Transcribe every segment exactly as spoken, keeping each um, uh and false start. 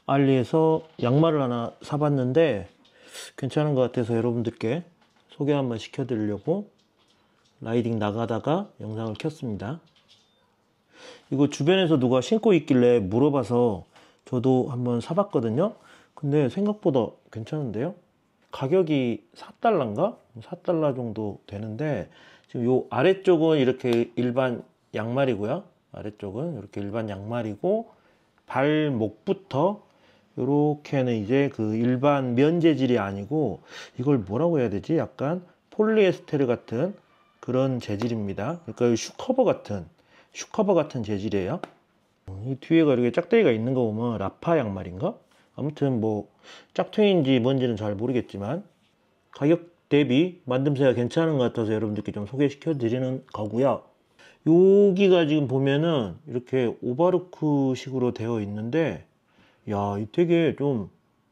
알리에서 양말을 하나 사봤는데 괜찮은 것 같아서 여러분들께 소개 한번 시켜드리려고 라이딩 나가다가 영상을 켰습니다. 이거 주변에서 누가 신고 있길래 물어봐서 저도 한번 사봤거든요. 근데 생각보다 괜찮은데요. 가격이 사 달러인가? 사 달러 정도 되는데, 지금 요 아래쪽은 이렇게 일반 양말이고요. 아래쪽은 이렇게 일반 양말이고, 발목부터 요렇게는 이제 그 일반 면 재질이 아니고, 이걸 뭐라고 해야 되지? 약간 폴리에스테르 같은 그런 재질입니다. 그러니까 슈커버 같은 슈커버 같은 재질이에요. 이 뒤에가 이렇게 짝대기가 있는 거 보면 라파 양말인가? 아무튼 뭐 짝퉁인지 뭔지는 잘 모르겠지만 가격 대비 만듦새가 괜찮은 것 같아서 여러분들께 좀 소개시켜 드리는 거고요. 여기가 지금 보면은 이렇게 오바르크 식으로 되어 있는데, 야, 이 되게 좀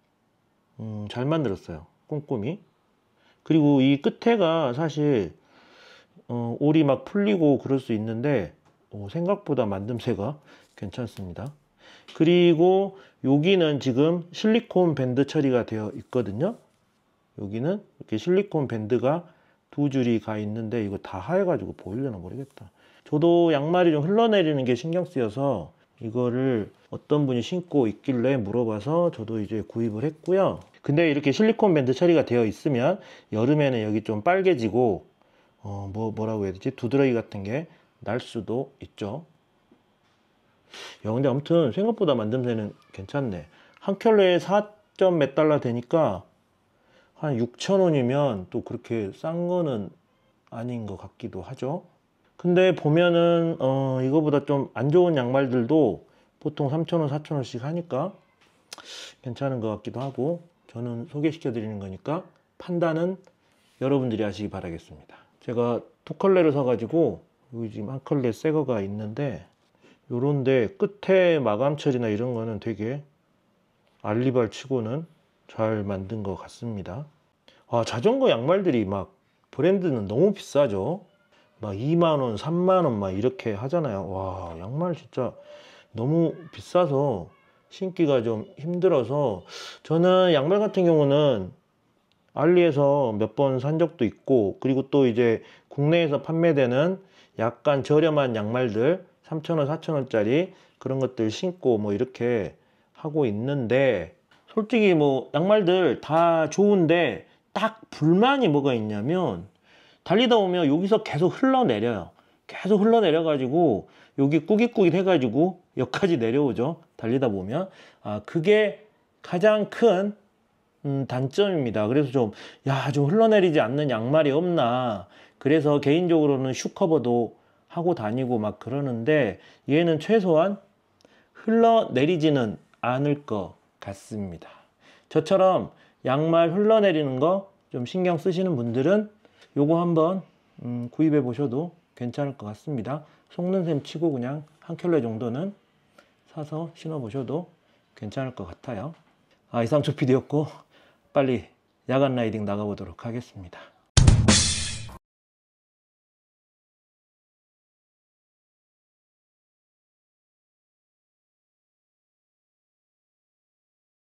음, 잘 만들었어요. 꼼꼼히. 그리고 이 끝에가 사실 어, 올이 막 풀리고 그럴 수 있는데 어, 생각보다 만듦새가 괜찮습니다. 그리고 여기는 지금 실리콘 밴드 처리가 되어 있거든요. 여기는 이렇게 실리콘 밴드가 두 줄이 가 있는데 이거 다 하여가지고 보이려나 모르겠다. 저도 양말이 좀 흘러내리는 게 신경 쓰여서 이거를 어떤 분이 신고 있길래 물어봐서 저도 이제 구입을 했고요. 근데 이렇게 실리콘 밴드 처리가 되어 있으면 여름에는 여기 좀 빨개지고 어, 뭐, 뭐라고 해야 되지? 두드러기 같은 게 날 수도 있죠. 야, 근데 아무튼 생각보다 만듦새는 괜찮네. 한 켤레에 사 점 몇 달러 되니까 한 육천 원이면 또 그렇게 싼 거는 아닌 것 같기도 하죠. 근데 보면은 어, 이거보다 좀 안 좋은 양말들도 보통 삼천 원, 사천 원씩 하니까 괜찮은 것 같기도 하고, 저는 소개시켜 드리는 거니까 판단은 여러분들이 하시기 바라겠습니다. 제가 두 컬레를 사가지고 여기 지금 한 컬레 새 거가 있는데, 요런데 끝에 마감 처리나 이런 거는 되게 알리발 치고는 잘 만든 것 같습니다. 아, 자전거 양말들이 막 브랜드는 너무 비싸죠. 막 이만 원, 삼만 원 막 이렇게 하잖아요. 와, 양말 진짜 너무 비싸서 신기가 좀 힘들어서, 저는 양말 같은 경우는 알리에서 몇 번 산 적도 있고, 그리고 또 이제 국내에서 판매되는 약간 저렴한 양말들 삼천 원, 사천 원짜리 그런 것들 신고 뭐 이렇게 하고 있는데, 솔직히 뭐 양말들 다 좋은데 딱 불만이 뭐가 있냐면, 달리다 보면 여기서 계속 흘러내려요. 계속 흘러내려 가지고 여기 꾸깃꾸깃 해 가지고 여기까지 내려오죠. 달리다 보면. 아, 그게 가장 큰 음, 단점입니다. 그래서 좀, 야, 좀 흘러내리지 않는 양말이 없나. 그래서 개인적으로는 슈커버도 하고 다니고 막 그러는데, 얘는 최소한 흘러내리지는 않을 것 같습니다. 저처럼 양말 흘러내리는 거 좀 신경 쓰시는 분들은 요거 한번 음, 구입해 보셔도 괜찮을 것 같습니다. 속는 셈 치고 그냥 한 켤레 정도는 사서 신어 보셔도 괜찮을 것 같아요. 아, 이상초 피디였고 빨리 야간 라이딩 나가보도록 하겠습니다.